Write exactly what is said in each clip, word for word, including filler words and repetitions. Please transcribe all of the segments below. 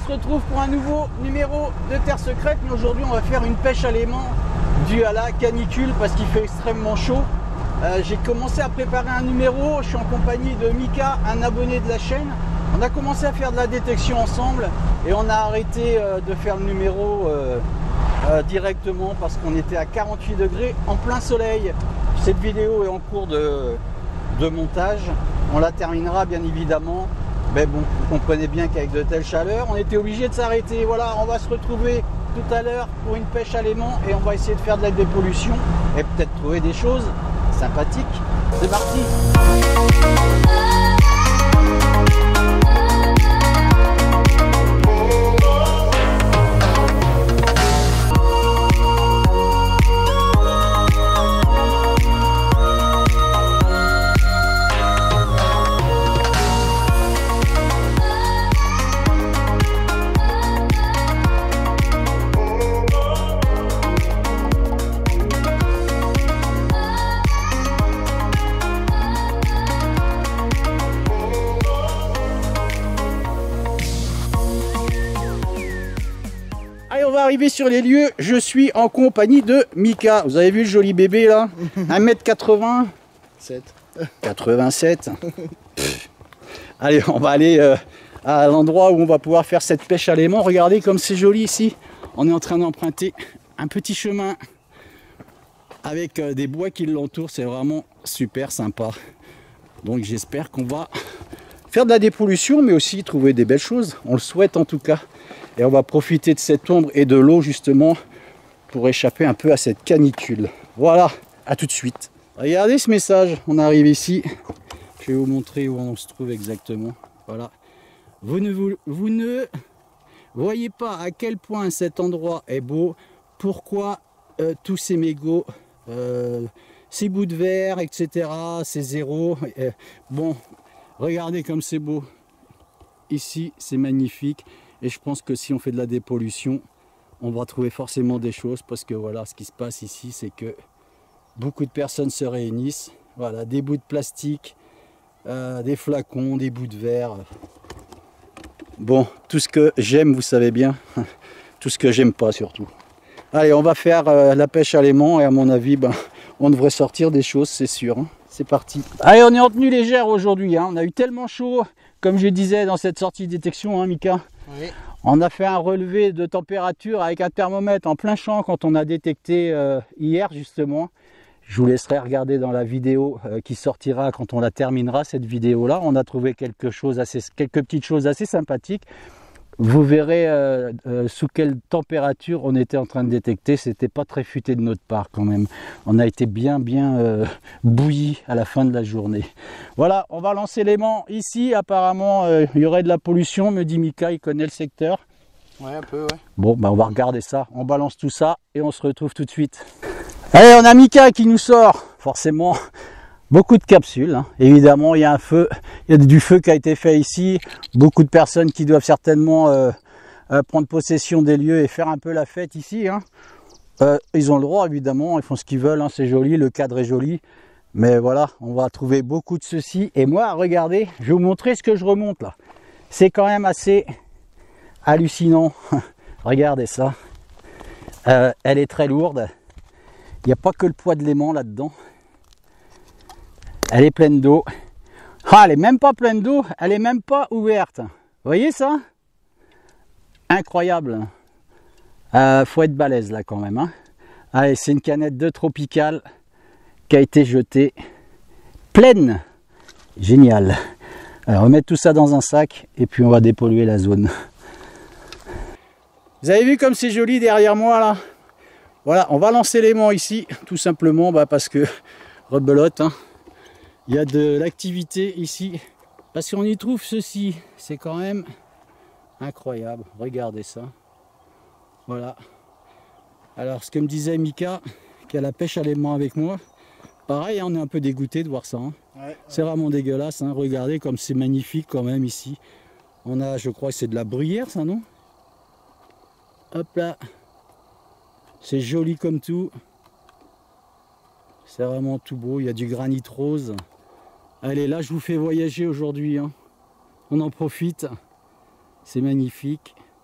retrouve pour un nouveau numéro de Terre Secrète. Mais aujourd'hui, on va faire une pêche à l'aimant due à la canicule parce qu'il fait extrêmement chaud. Euh, J'ai commencé à préparer un numéro. Je suis en compagnie de Mika, un abonné de la chaîne. On a commencé à faire de la détection ensemble et on a arrêté euh, de faire le numéro euh, euh, directement parce qu'on était à quarante-huit degrés en plein soleil. Cette vidéo est en cours de, de montage. On la terminera bien évidemment. Mais bon, vous comprenez bien qu'avec de telles chaleurs, on était obligé de s'arrêter. Voilà, on va se retrouver tout à l'heure pour une pêche à l'aimant et on va essayer de faire de la dépollution et peut-être trouver des choses sympathiques. C'est parti! On va arriver sur les lieux, je suis en compagnie de Mika. Vous avez vu le joli bébé là, un mètre quatre-vingt-sept. quatre-vingt-sept. Allez, on va aller euh, à l'endroit où on va pouvoir faire cette pêche à l'aimant. Regardez comme c'est joli ici. On est en train d'emprunter un petit chemin avec euh, des bois qui l'entourent. C'est vraiment super sympa. Donc j'espère qu'on va faire de la dépollution mais aussi trouver des belles choses. On le souhaite en tout cas. Et on va profiter de cette ombre et de l'eau justement pour échapper un peu à cette canicule. Voilà, à tout de suite. Regardez ce message, on arrive ici. Je vais vous montrer où on se trouve exactement. Voilà. Vous ne, vous, vous ne voyez pas à quel point cet endroit est beau. Pourquoi euh, tous ces mégots, euh, ces bouts de verre, et cetera. Ces zéros. Euh, bon, regardez comme c'est beau. Ici, c'est magnifique. Et je pense que si on fait de la dépollution, on va trouver forcément des choses parce que voilà, ce qui se passe ici, c'est que beaucoup de personnes se réunissent. Voilà, des bouts de plastique, euh, des flacons, des bouts de verre. Bon, tout ce que j'aime, vous savez bien, tout ce que j'aime pas surtout. Allez, on va faire euh, la pêche à l'aimant et à mon avis, ben, on devrait sortir des choses, c'est sûr. Hein. C'est parti. Allez, on est en tenue légère aujourd'hui. Hein. On a eu tellement chaud, comme je disais dans cette sortie de détection, hein, Mika. Oui. On a fait un relevé de température avec un thermomètre en plein champ quand on a détecté euh, hier justement. Je vous laisserai regarder dans la vidéo euh, qui sortira quand on la terminera cette vidéo là. On a trouvé quelque chose assez, quelques petites choses assez sympathiques. Vous verrez euh, euh, sous quelle température on était en train de détecter. C'était pas très futé de notre part quand même. On a été bien bien euh, bouilli à la fin de la journée. Voilà, on va lancer l'aimant ici. Apparemment, euh, il y aurait de la pollution, me dit Mika, il connaît le secteur. Ouais, un peu, ouais. Bon, bah, on va regarder ça. On balance tout ça et on se retrouve tout de suite. Allez, on a Mika qui nous sort. Forcément, beaucoup de capsules. Hein. Évidemment, il y a un feu. Il y a du feu qui a été fait ici. Beaucoup de personnes qui doivent certainement euh, euh, prendre possession des lieux et faire un peu la fête ici. Hein. Euh, ils ont le droit, évidemment. Ils font ce qu'ils veulent. Hein. C'est joli. Le cadre est joli. Mais voilà, on va trouver beaucoup de ceci. Et moi, regardez, je vais vous montrer ce que je remonte là. C'est quand même assez hallucinant. Regardez ça. Euh, elle est très lourde. Il n'y a pas que le poids de l'aimant là-dedans. Elle est pleine d'eau. Ah, elle est même pas pleine d'eau. Elle est même pas ouverte. Vous voyez ça? Incroyable. Euh, faut être balèze là quand même. Hein. Allez, c'est une canette de Tropical qui a été jetée pleine. Génial. Alors on va mettre tout ça dans un sac et puis on va dépolluer la zone. Vous avez vu comme c'est joli derrière moi là? Voilà, on va lancer l'aimant ici tout simplement bah, parce que rebelote. Hein. Il y a de l'activité ici parce qu'on y trouve ceci. C'est quand même incroyable. Regardez ça. Voilà. Alors ce que me disait Mika qui a la pêche à l'aimant avec moi. Pareil, on est un peu dégoûté de voir ça. Hein. Ouais, ouais. C'est vraiment dégueulasse. Hein. Regardez comme c'est magnifique quand même ici. On a, je crois que c'est de la bruyère, ça, non? Hop là. C'est joli comme tout. C'est vraiment tout beau. Il y a du granit rose. Allez, là, je vous fais voyager aujourd'hui. Hein. On en profite. C'est magnifique.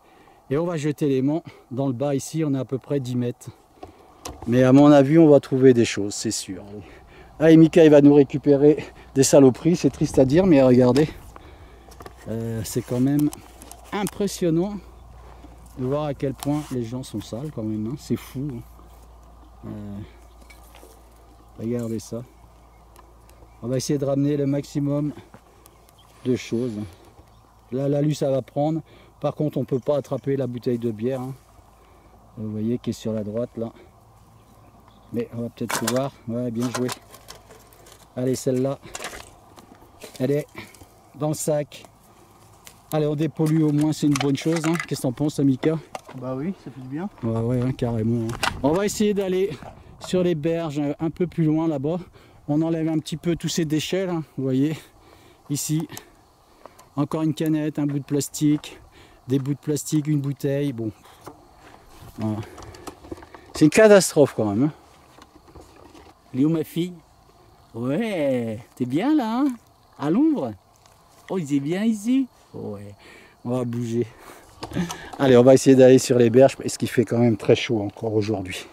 Et on va jeter l'aimant dans le bas ici, on est à peu près dix mètres. Mais à mon avis, on va trouver des choses, c'est sûr. Allez, Mika, il va nous récupérer des saloperies, c'est triste à dire, mais regardez. Euh, c'est quand même impressionnant de voir à quel point les gens sont sales quand même, hein. C'est fou. Hein. Euh, regardez ça. On va essayer de ramener le maximum de choses. Là, l'alu, ça va prendre. Par contre, on ne peut pas attraper la bouteille de bière. Hein. Vous voyez qui est sur la droite là. Mais on va peut-être pouvoir. Ouais, bien joué. Allez, celle-là, elle est dans le sac. Allez, on dépollue au moins, c'est une bonne chose. Hein. Qu'est-ce que t'en penses, Mika? Bah oui, ça fait du bien. Ouais, ouais, hein, carrément. Hein. On va essayer d'aller sur les berges un peu plus loin là-bas. On enlève un petit peu tous ces déchets, là, vous voyez. Ici, encore une canette, un bout de plastique, des bouts de plastique, une bouteille. Bon, voilà. C'est une catastrophe quand même. Hein. Léo, ma fille? Ouais, t'es bien là, hein? À l'ombre? Oh, il est bien ici? Ouais, on va bouger. Allez, on va essayer d'aller sur les berges parce qu'il fait quand même très chaud encore aujourd'hui.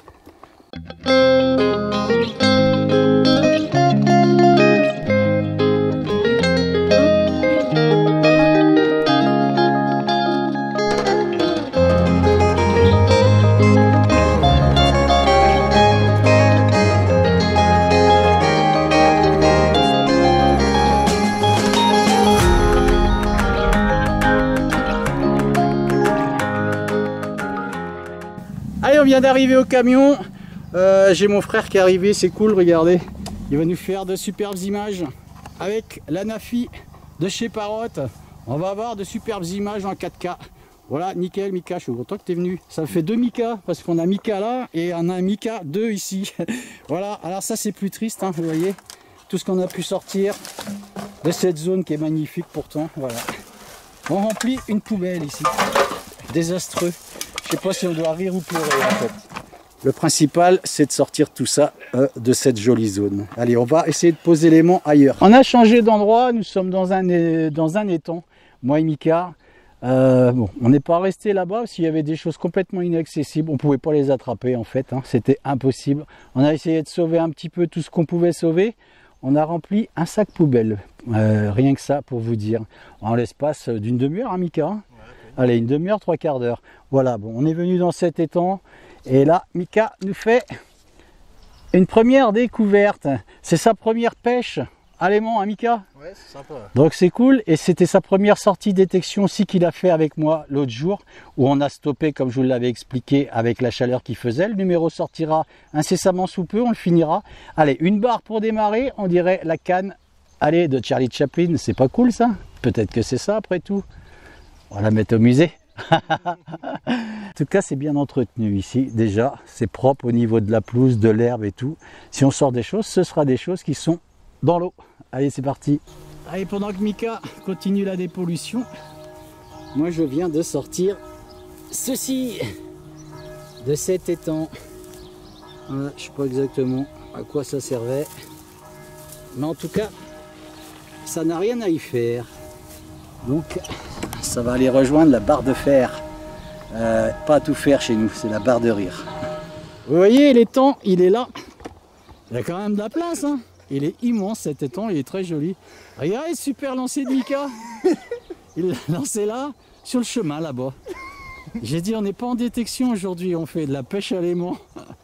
Allez, on vient d'arriver au camion. Euh, J'ai mon frère qui est arrivé, c'est cool, regardez. Il va nous faire de superbes images avec la Nafi de chez Parrot. On va avoir de superbes images en quatre K. Voilà, nickel, Mika, je suis content que tu es venu. Ça fait deux Mika, parce qu'on a Mika là et on a un Mika deux ici. Voilà, alors ça c'est plus triste, hein, vous voyez. Tout ce qu'on a pu sortir de cette zone qui est magnifique pourtant. Voilà. On remplit une poubelle ici. Désastreux. Je sais pas si on doit rire ou pleurer en fait. Le principal, c'est de sortir tout ça euh, de cette jolie zone. Allez, on va essayer de poser l'aimant ailleurs. On a changé d'endroit, nous sommes dans un, dans un étang, moi et Mika. Euh, bon, on n'est pas resté là-bas parce qu'il y avait des choses complètement inaccessibles. On ne pouvait pas les attraper en fait, hein. C'était impossible. On a essayé de sauver un petit peu tout ce qu'on pouvait sauver. On a rempli un sac poubelle, euh, rien que ça pour vous dire. En l'espace d'une demi-heure, hein, Mika, hein. Allez, une demi-heure, trois quarts d'heure. Voilà, bon, on est venu dans cet étang. Et là, Mika nous fait une première découverte. C'est sa première pêche à l'aimant, hein, Mika? Ouais, c'est sympa. Donc c'est cool. Et c'était sa première sortie détection aussi qu'il a fait avec moi l'autre jour, où on a stoppé, comme je vous l'avais expliqué, avec la chaleur qu'il faisait. Le numéro sortira incessamment sous peu, on le finira. Allez, une barre pour démarrer, on dirait la canne, allez, de Charlie Chaplin. C'est pas cool ça? Peut-être que c'est ça après tout. On va la mettre au musée. En tout cas, c'est bien entretenu ici. Déjà, c'est propre au niveau de la pelouse, de l'herbe et tout. Si on sort des choses, ce sera des choses qui sont dans l'eau. Allez, c'est parti. Allez, pendant que Mika continue la dépollution, moi je viens de sortir ceci de cet étang. Voilà, je ne sais pas exactement à quoi ça servait, mais en tout cas, ça n'a rien à y faire. Donc, ça va aller rejoindre la barre de fer. Euh, pas à tout faire chez nous, c'est la barre de rire. Vous voyez, l'étang, il est là. Il y a quand même de la place, hein. Il est immense cet étang, il est très joli. Regardez, super lancé de Mika. Il l'a lancé là, sur le chemin là-bas. J'ai dit, on n'est pas en détection aujourd'hui, on fait de la pêche à l'aimant.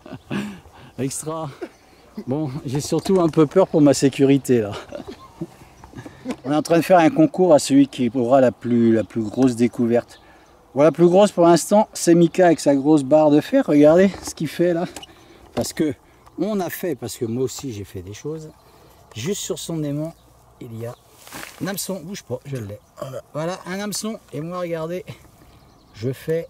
Extra. Bon, j'ai surtout un peu peur pour ma sécurité là. On est en train de faire un concours à celui qui aura la plus, la plus grosse découverte. Bon, la plus grosse pour l'instant, c'est Mika avec sa grosse barre de fer. Regardez ce qu'il fait là. Parce que on a fait, parce que moi aussi j'ai fait des choses. Juste sur son aimant, il y a un hameçon. Bouge pas, je l'ai. Voilà, un hameçon. Et moi, regardez, je fais.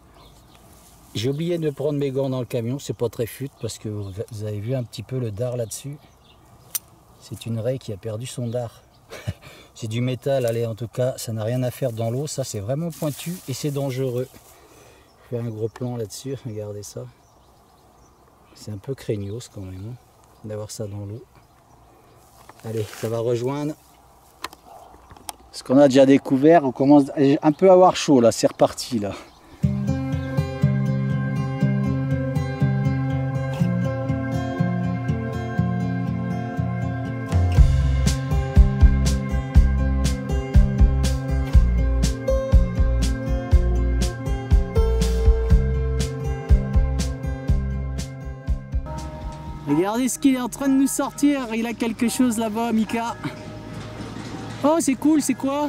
J'ai oublié de prendre mes gants dans le camion. C'est pas très fut parce que vous avez vu un petit peu le dard là-dessus. C'est une raie qui a perdu son dard. C'est du métal, allez, en tout cas, ça n'a rien à faire dans l'eau. Ça, c'est vraiment pointu et c'est dangereux. Je vais faire un gros plan là-dessus, regardez ça. C'est un peu craignos quand même, hein, d'avoir ça dans l'eau. Allez, ça va rejoindre. Ce qu'on a déjà découvert, on commence un peu à avoir chaud là, c'est reparti là. Regardez ce qu'il est en train de nous sortir. Il a quelque chose là-bas, Mika. Oh, c'est cool, c'est quoi?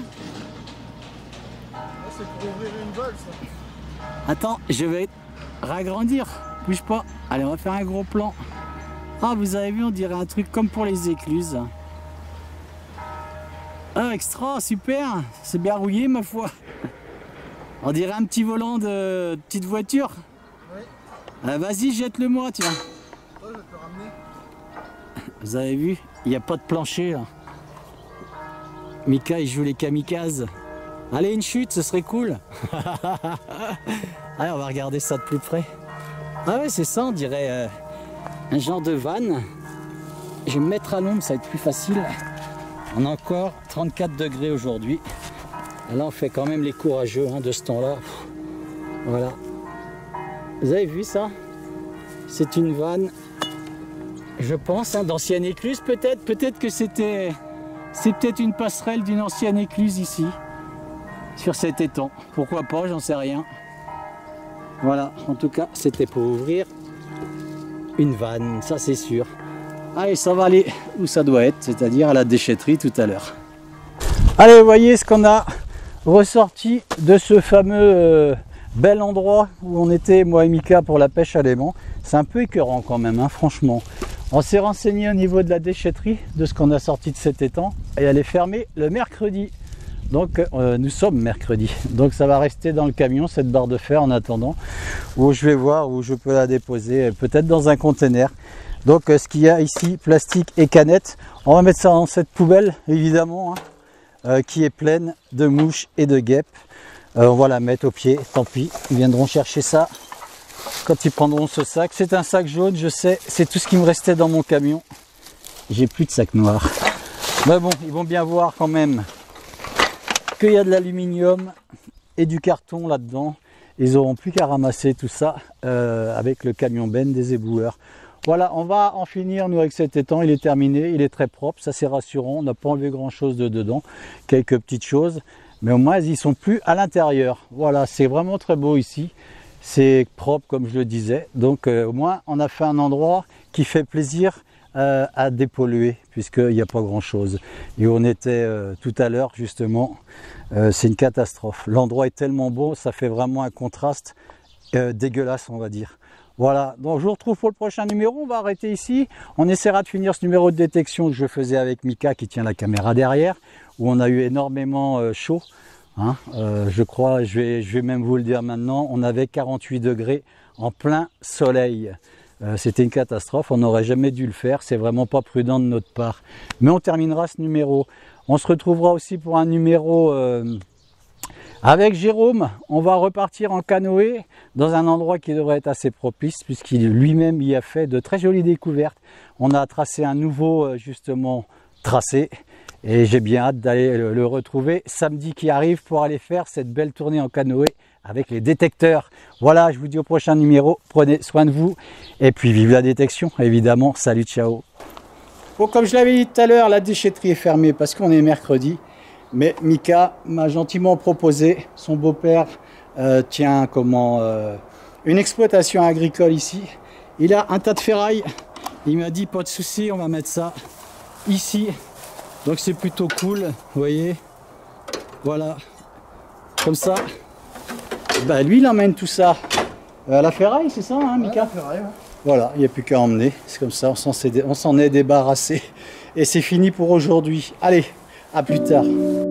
C'est pour ouvrir une valve, ça. Attends, je vais ragrandir. Bouge pas. Allez, on va faire un gros plan. Ah, vous avez vu, on dirait un truc comme pour les écluses. Ah, extra, super. C'est bien rouillé, ma foi. On dirait un petit volant de petite voiture. Oui. Ah, vas-y, jette-le moi, tiens. Toi, je vais te le ramener. Vous avez vu, il n'y a pas de plancher là. Mika, il joue les kamikazes. Allez, une chute, ce serait cool. Allez, on va regarder ça de plus près. Ah ouais, c'est ça, on dirait euh, un genre de vanne. Je vais me mettre à l'ombre, ça va être plus facile. On a encore trente-quatre degrés aujourd'hui. Là, on fait quand même les courageux hein, de ce temps-là. Voilà. Vous avez vu ça? C'est une vanne, je pense, hein, d'ancienne écluse peut-être. Peut-être que c'était... C'est peut-être une passerelle d'une ancienne écluse ici. Sur cet étang. Pourquoi pas, j'en sais rien. Voilà, en tout cas, c'était pour ouvrir une vanne, ça c'est sûr. Allez, ça va aller où ça doit être, c'est-à-dire à la déchetterie tout à l'heure. Allez, vous voyez ce qu'on a ressorti de ce fameux euh, bel endroit où on était, moi et Mika, pour la pêche à l'aimant. C'est un peu écœurant quand même, hein, franchement. On s'est renseigné au niveau de la déchetterie, de ce qu'on a sorti de cet étang, et elle est fermée le mercredi. Donc euh, nous sommes mercredi, donc ça va rester dans le camion cette barre de fer en attendant, où je vais voir où je peux la déposer, peut-être dans un conteneur. Donc euh, ce qu'il y a ici, plastique et canettes, on va mettre ça dans cette poubelle évidemment, hein, euh, qui est pleine de mouches et de guêpes. Euh, on va la mettre au pied, tant pis, ils viendront chercher ça quand ils prendront ce sac. C'est un sac jaune, je sais, c'est tout ce qui me restait dans mon camion. J'ai plus de sac noir. Mais bon, ils vont bien voir quand même qu'il y a de l'aluminium et du carton là-dedans. Ils n'auront plus qu'à ramasser tout ça euh, avec le camion Ben des éboueurs. Voilà, on va en finir nous avec cet étang. Il est terminé, il est très propre, ça c'est rassurant. On n'a pas enlevé grand chose de dedans, quelques petites choses, mais au moins ils ne sont plus à l'intérieur. Voilà, c'est vraiment très beau ici. C'est propre comme je le disais. Donc euh, au moins on a fait un endroit qui fait plaisir euh, à dépolluer, puisqu'il n'y a pas grand chose. Et où on était euh, tout à l'heure justement, euh, c'est une catastrophe. L'endroit est tellement beau, ça fait vraiment un contraste euh, dégueulasse on va dire. Voilà, donc je vous retrouve pour le prochain numéro, on va arrêter ici. On essaiera de finir ce numéro de détection que je faisais avec Mika qui tient la caméra derrière, où on a eu énormément euh, chaud. Hein, euh, je crois, je vais, je vais même vous le dire maintenant, on avait quarante-huit degrés en plein soleil. Euh, C'était une catastrophe, on n'aurait jamais dû le faire, c'est vraiment pas prudent de notre part. Mais on terminera ce numéro. On se retrouvera aussi pour un numéro euh, avec Jérôme. On va repartir en canoë dans un endroit qui devrait être assez propice, puisqu'il lui-même y a fait de très jolies découvertes. On a tracé un nouveau justement tracé. Et j'ai bien hâte d'aller le, le retrouver samedi qui arrive pour aller faire cette belle tournée en canoë avec les détecteurs. Voilà, je vous dis au prochain numéro. Prenez soin de vous. Et puis vive la détection, évidemment. Salut, ciao. Bon, comme je l'avais dit tout à l'heure, la déchetterie est fermée parce qu'on est mercredi. Mais Mika m'a gentiment proposé, son beau-père euh, tient comment, euh, une exploitation agricole ici. Il a un tas de ferraille. Il m'a dit pas de souci, on va mettre ça ici. Donc c'est plutôt cool, vous voyez, voilà, comme ça, bah, lui il emmène tout ça à la ferraille, c'est ça, hein, Mika? Ouais, la ferraille, ouais. Voilà, il n'y a plus qu'à emmener, c'est comme ça, on s'en est débarrassé, et c'est fini pour aujourd'hui. Allez, à plus tard.